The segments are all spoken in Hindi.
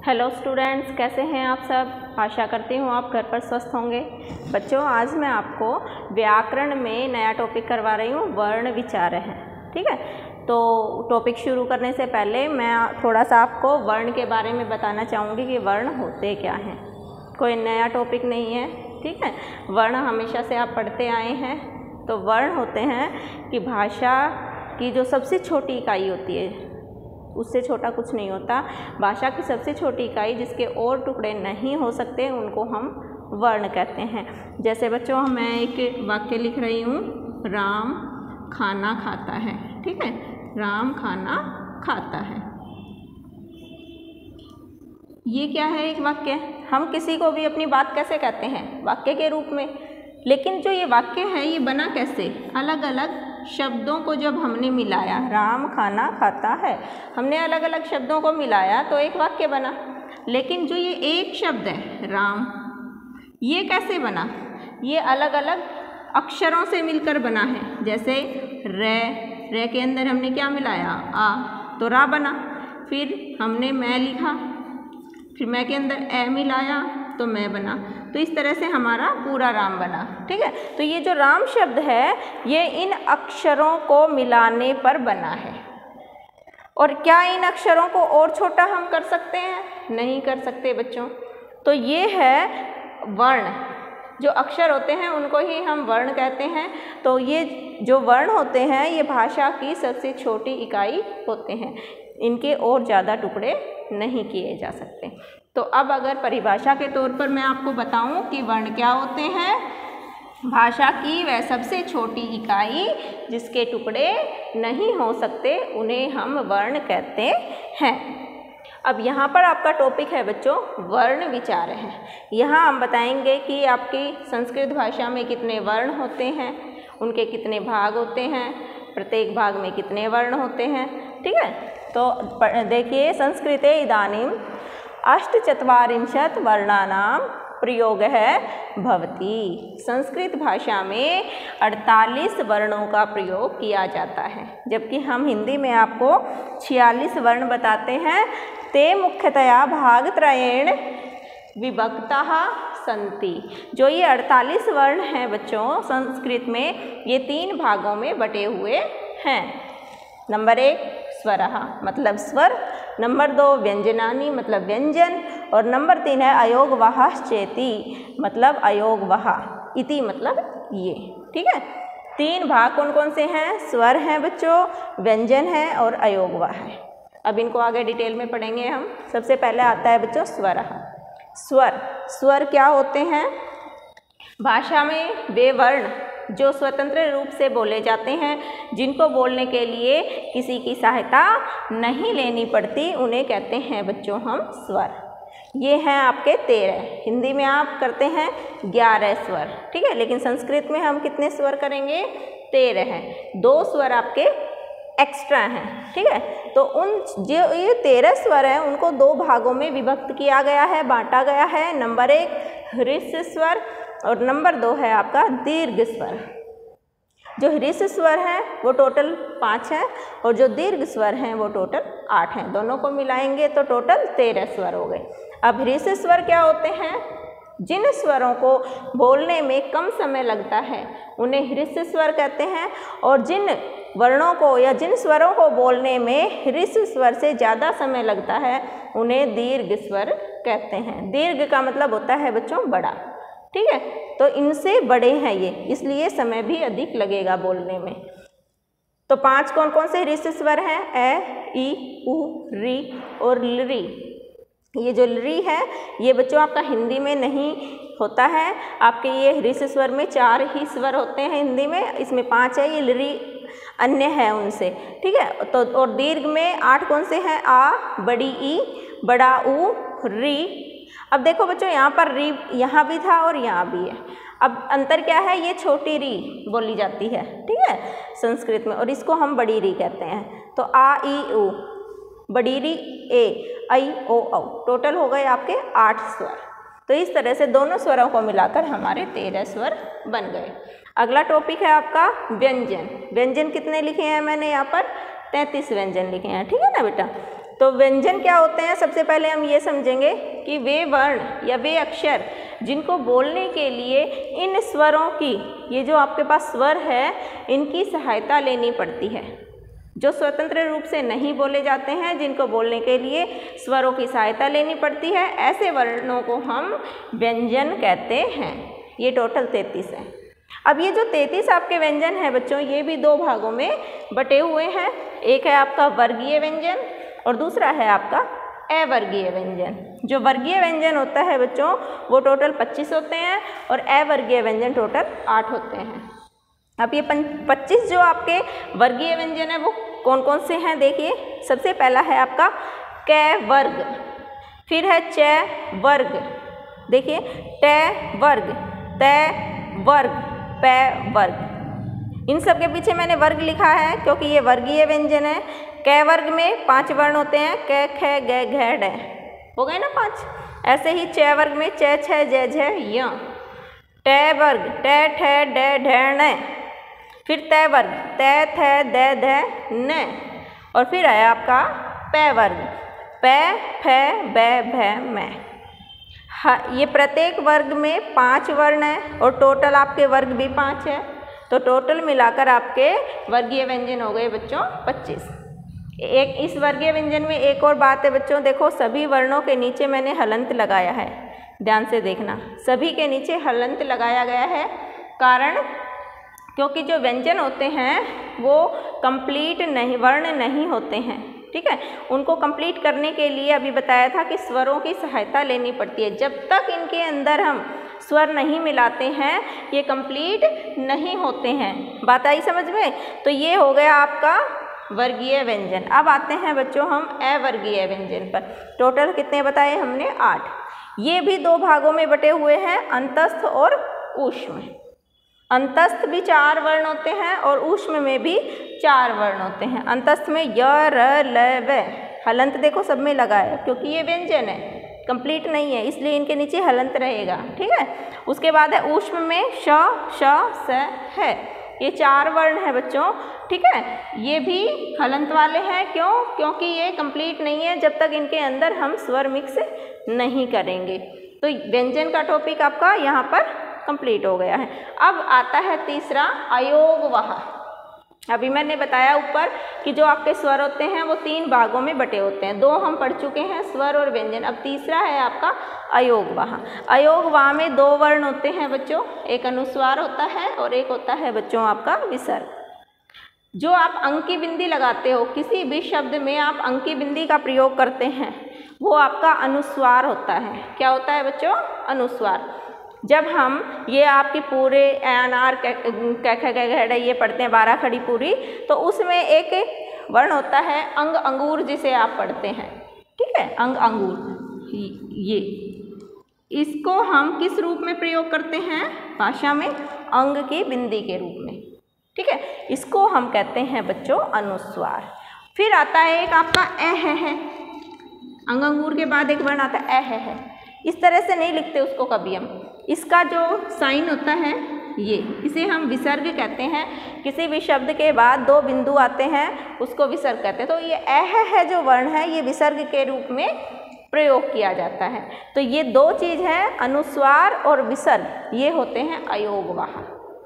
हेलो स्टूडेंट्स, कैसे हैं आप सब। आशा करती हूँ आप घर पर स्वस्थ होंगे। बच्चों, आज मैं आपको व्याकरण में नया टॉपिक करवा रही हूँ, वर्ण विचार है। ठीक है, तो टॉपिक शुरू करने से पहले मैं थोड़ा सा आपको वर्ण के बारे में बताना चाहूँगी कि वर्ण होते क्या हैं। कोई नया टॉपिक नहीं है, ठीक है। वर्ण हमेशा से आप पढ़ते आए हैं। तो वर्ण होते हैं कि भाषा की जो सबसे छोटी इकाई होती है, उससे छोटा कुछ नहीं होता। भाषा की सबसे छोटी इकाई जिसके और टुकड़े नहीं हो सकते, उनको हम वर्ण कहते हैं। जैसे बच्चों, मैं एक वाक्य लिख रही हूँ, राम खाना खाता है। ठीक है, राम खाना खाता है। ये क्या है? एक वाक्य। हम किसी को भी अपनी बात कैसे कहते हैं? वाक्य के रूप में। लेकिन जो ये वाक्य है, ये बना कैसे? अलग अलग शब्दों को जब हमने मिलाया, राम खाना खाता है, हमने अलग अलग शब्दों को मिलाया तो एक वाक्य बना। लेकिन जो ये एक शब्द है राम, ये कैसे बना? ये अलग अलग अक्षरों से मिलकर बना है। जैसे रे के अंदर हमने क्या मिलाया? आ, तो रा बना। फिर हमने मैं लिखा, फिर मैं के अंदर ए मिलाया तो मैं बना। तो इस तरह से हमारा पूरा राम बना। ठीक है, तो ये जो राम शब्द है, ये इन अक्षरों को मिलाने पर बना है। और क्या इन अक्षरों को और छोटा हम कर सकते हैं? नहीं कर सकते बच्चों। तो ये है वर्ण। जो अक्षर होते हैं उनको ही हम वर्ण कहते हैं। तो ये जो वर्ण होते हैं, ये भाषा की सबसे छोटी इकाई होते हैं। इनके और ज़्यादा टुकड़े नहीं किए जा सकते। तो अब अगर परिभाषा के तौर पर मैं आपको बताऊं कि वर्ण क्या होते हैं, भाषा की वह सबसे छोटी इकाई जिसके टुकड़े नहीं हो सकते, उन्हें हम वर्ण कहते हैं। अब यहाँ पर आपका टॉपिक है बच्चों, वर्ण विचार है। यहाँ हम बताएंगे कि आपकी संस्कृत भाषा में कितने वर्ण होते हैं, उनके कितने भाग होते हैं, प्रत्येक भाग में कितने वर्ण होते हैं। ठीक है, तो देखिए, संस्कृते इदानीं अष्टचत्वारिंशत् वर्णानां प्रयोगः भवति। संस्कृत भाषा में 48 वर्णों का प्रयोग किया जाता है, जबकि हम हिंदी में आपको 46 वर्ण बताते हैं। ते मुख्यतया भागत्रयेण विभक्ताः सन्ति। जो ये 48 वर्ण हैं बच्चों, संस्कृत में ये 3 भागों में बटे हुए हैं। नंबर 1 स्वरः मतलब स्वर, नंबर 2 व्यंजनानि मतलब व्यंजन, और नंबर 3 है अयोगवाहश्चेति मतलब अयोगवाह, इति मतलब ये। ठीक है, 3 भाग कौन कौन से हैं? स्वर हैं बच्चों, व्यंजन है और अयोगवाह है। अब इनको आगे डिटेल में पढ़ेंगे हम। सबसे पहले आता है बच्चों स्वरः। स्वर क्या होते हैं? भाषा में वे वर्ण जो स्वतंत्र रूप से बोले जाते हैं, जिनको बोलने के लिए किसी की सहायता नहीं लेनी पड़ती, उन्हें कहते हैं बच्चों हम स्वर। ये हैं आपके 13। हिंदी में आप करते हैं 11 स्वर। ठीक है, लेकिन संस्कृत में हम कितने स्वर करेंगे? 13 हैं। 2 स्वर आपके एक्स्ट्रा हैं। ठीक है, तो उन जो ये 13 स्वर हैं, उनको 2 भागों में विभक्त किया गया है, बांटा गया है। नंबर 1 ह्रस्व स्वर और नंबर 2 है आपका दीर्घ स्वर। जो ह्रस्व स्वर हैं वो टोटल 5 हैं, और जो दीर्घ स्वर हैं वो टोटल 8 हैं। दोनों को मिलाएंगे तो टोटल 13 स्वर हो गए। अब ह्रस्व स्वर क्या होते हैं? जिन स्वरों को बोलने में कम समय लगता है, उन्हें ह्रस्व स्वर कहते हैं। और जिन वर्णों को या जिन स्वरों को बोलने में ह्रस्व स्वर से ज़्यादा समय लगता है, उन्हें दीर्घ स्वर कहते हैं। दीर्घ का मतलब होता है बच्चों बड़ा। ठीक है, तो इनसे बड़े हैं ये, इसलिए समय भी अधिक लगेगा बोलने में। तो 5 कौन कौन से ह्रस्व स्वर हैं? ए, ई, उ, री और लृ। ये जो लृ है, ये बच्चों आपका हिंदी में नहीं होता है। आपके ये ह्रस्व स्वर में 4 ही स्वर होते हैं हिंदी में, इसमें 5 है। ये लृ अन्य है उनसे। ठीक है, तो और दीर्घ में 8 कौन से हैं? आ, बड़ी ई, बड़ा ऊ, री। अब देखो बच्चों, यहाँ पर री यहाँ भी था और यहाँ भी है। अब अंतर क्या है? ये छोटी री बोली जाती है, ठीक है, संस्कृत में, और इसको हम बड़ी री कहते हैं। तो आ, ई, उ, बड़ी री ए, ऐ, ओ, औ, टोटल हो गए आपके 8 स्वर। तो इस तरह से दोनों स्वरों को मिलाकर हमारे 13 स्वर बन गए। अगला टॉपिक है आपका व्यंजन। व्यंजन कितने लिखे हैं मैंने यहाँ पर? 33 व्यंजन लिखे हैं। ठीक है ना बेटा। तो व्यंजन क्या होते हैं, सबसे पहले हम ये समझेंगे कि वे वर्ण या वे अक्षर जिनको बोलने के लिए इन स्वरों की, ये जो आपके पास स्वर है, इनकी सहायता लेनी पड़ती है। जो स्वतंत्र रूप से नहीं बोले जाते हैं, जिनको बोलने के लिए स्वरों की सहायता लेनी पड़ती है, ऐसे वर्णों को हम व्यंजन कहते हैं। ये टोटल 33 है। अब ये जो 33 आपके व्यंजन हैं बच्चों, ये भी दो भागों में बटे हुए हैं। एक है आपका वर्गीय व्यंजन और दूसरा है आपका अवर्गीय व्यंजन। जो वर्गीय व्यंजन होता है बच्चों, वो टोटल 25 होते हैं और अवर्गीय व्यंजन टोटल 8 होते हैं। अब ये 25 जो आपके वर्गीय व्यंजन है वो कौन कौन से हैं, देखिए। सबसे पहला है आपका क वर्ग, फिर है च वर्ग, देखिए ट वर्ग, त वर्ग, प वर्ग। इन सब के पीछे मैंने वर्ग लिखा है क्योंकि ये वर्गीय व्यंजन है। क वर्ग में 5 वर्ण होते हैं, क ख ग घ ड, हो गए ना 5। ऐसे ही च वर्ग में च छ ज झ य। ट वर्ग ट ठ ड ढ ण, फिर त वर्ग त थ द ध न, और फिर है आपका प वर्ग प फ ब भ म। हाँ, ये प्रत्येक वर्ग में 5 वर्ण है और टोटल आपके वर्ग भी 5 है, तो टोटल मिलाकर आपके वर्गीय व्यंजन हो गए बच्चों 25। एक इस वर्गीय व्यंजन में एक और बात है बच्चों, देखो सभी वर्णों के नीचे मैंने हलंत लगाया है, ध्यान से देखना, सभी के नीचे हलंत लगाया गया है। कारण क्योंकि जो व्यंजन होते हैं वो कंप्लीट नहीं, वर्ण नहीं होते हैं, ठीक है। उनको कंप्लीट करने के लिए अभी बताया था कि स्वरों की सहायता लेनी पड़ती है। जब तक इनके अंदर हम स्वर नहीं मिलाते हैं, ये कंप्लीट नहीं होते हैं। बात आई समझ में? तो ये हो गया आपका वर्गीय व्यंजन। अब आते हैं बच्चों हम अवर्गीय व्यंजन पर। टोटल कितने बताए हमने? 8। ये भी दो भागों में बटे हुए हैं, अंतस्थ और ऊष्म। अंतस्थ भी 4 वर्ण होते हैं और ऊष्म में भी 4 वर्ण होते हैं। अंतस्थ में य र ल व, हलंत देखो सब में लगा है क्योंकि ये व्यंजन है, कंप्लीट नहीं है, इसलिए इनके नीचे हलंत रहेगा, ठीक है। उसके बाद है ऊष्म में श श स है, ये 4 वर्ण है बच्चों, ठीक है। ये भी हलंत वाले हैं, क्यों? क्योंकि ये कंप्लीट नहीं है जब तक इनके अंदर हम स्वर मिक्स नहीं करेंगे। तो व्यंजन का टॉपिक आपका यहाँ पर कंप्लीट हो गया है। अब आता है तीसरा अयोगवाह। अभी मैंने बताया ऊपर कि जो आपके स्वर होते हैं वो 3 भागों में बटे होते हैं, 2 हम पढ़ चुके हैं, स्वर और व्यंजन। अब तीसरा है आपका अयोगवाह। अयोगवाह में 2 वर्ण होते हैं बच्चों, एक अनुस्वार होता है और एक होता है बच्चों आपका विसर्ग। जो आप अंकी बिंदी लगाते हो, किसी भी शब्द में आप अंकी बिंदी का प्रयोग करते हैं, वो आपका अनुस्वार होता है। क्या होता है बच्चों? अनुस्वार। जब हम ये आपकी पूरे अनार क ख ग घ ड़ ये पढ़ते हैं 12 खड़ी पूरी, तो उसमें एक वर्ण होता है अंग अंगूर, जिसे आप पढ़ते हैं, ठीक है, अंग अंगूर। ये इसको हम किस रूप में प्रयोग करते हैं भाषा में? अंग की बिंदी के रूप में, ठीक है। इसको हम कहते हैं बच्चों अनुस्वार। फिर आता है एक आपका है, अंग अंगूर के बाद एक वर्ण आता है। इस तरह से नहीं लिखते उसको कभी हम, इसका जो साइन होता है ये, इसे हम विसर्ग कहते हैं। किसी भी शब्द के बाद 2 बिंदु आते हैं उसको विसर्ग कहते हैं। तो ये है जो वर्ण है, ये विसर्ग के रूप में प्रयोग किया जाता है। तो ये 2 चीज़ है, अनुस्वार और विसर्ग, ये होते हैं अयोगवाह।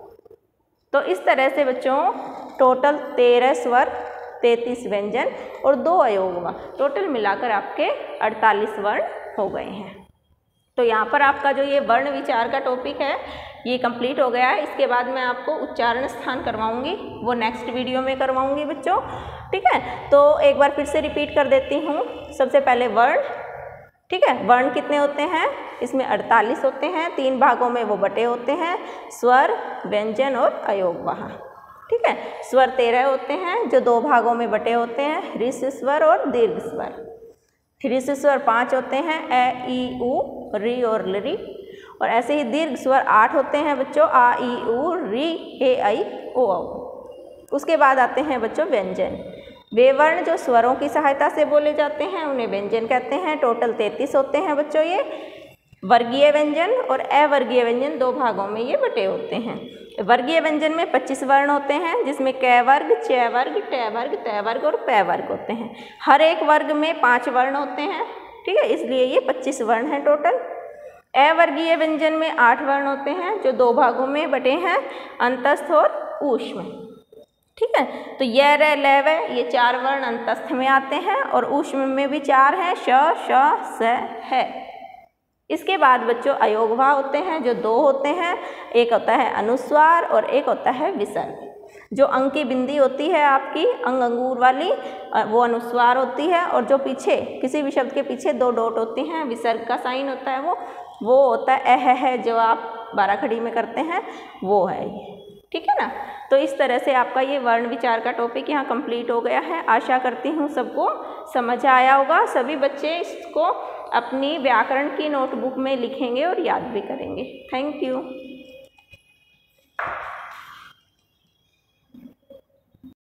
तो इस तरह से बच्चों टोटल 13 स्वर, 33 व्यंजन और 2 अयोगवाह, टोटल मिलाकर आपके 48 वर्ण हो गए हैं। तो यहाँ पर आपका जो ये वर्ण विचार का टॉपिक है ये कंप्लीट हो गया है। इसके बाद मैं आपको उच्चारण स्थान करवाऊंगी, वो नेक्स्ट वीडियो में करवाऊंगी बच्चों, ठीक है। तो एक बार फिर से रिपीट कर देती हूँ। सबसे पहले वर्ण, ठीक है। वर्ण कितने होते हैं? इसमें 48 होते हैं, 3 भागों में वो बटे होते हैं, स्वर, व्यंजन और अयोगवाह, ठीक है। स्वर 13 होते हैं जो 2 भागों में बटे होते हैं, ह्रस्व स्वर और दीर्घ स्वर। ह्रस्व स्वर 5 होते हैं, ए ई उ री और लरी। और ऐसे ही दीर्घ स्वर 8 होते हैं बच्चों, आ ई उ री ए आई ओ औ। उसके बाद आते हैं बच्चों व्यंजन। वे वर्ण जो स्वरों की सहायता से बोले जाते हैं उन्हें व्यंजन कहते हैं। टोटल 33 होते हैं बच्चों ये। वर्गीय व्यंजन और अवर्गीय व्यंजन 2 भागों में ये बटे होते हैं। वर्गीय व्यंजन में 25 वर्ण होते हैं, जिसमें क वर्ग, च वर्ग, ट वर्ग, त वर्ग और प वर्ग होते हैं। हर एक वर्ग में 5 वर्ण होते हैं, ठीक है, इसलिए ये 25 वर्ण हैं टोटल। अवर्गीय व्यंजन में 8 वर्ण होते हैं, जो 2 भागों में बटे हैं, अंतस्थ और ऊष्म, ठीक है। तो य, र, ल, व ये 4 वर्ण अंतस्थ में आते हैं और ऊष्म में भी 4 हैं, श, श, स, है। इसके बाद बच्चों अयोगवा होते हैं, जो 2 होते हैं, एक होता है अनुस्वार और एक होता है विसर्ग। जो अंक की बिंदी होती है आपकी अंगूर वाली, वो अनुस्वार होती है, और जो पीछे किसी भी शब्द के पीछे 2 डॉट होती हैं, विसर्ग का साइन होता है, वो होता है है, जो आप 12 खड़ी में करते हैं, वो है ये, ठीक है ना। तो इस तरह से आपका ये वर्ण विचार का टॉपिक यहाँ कंप्लीट हो गया है। आशा करती हूँ सबको समझ आया होगा। सभी बच्चे इसको अपनी व्याकरण की नोटबुक में लिखेंगे और याद भी करेंगे। Thank you.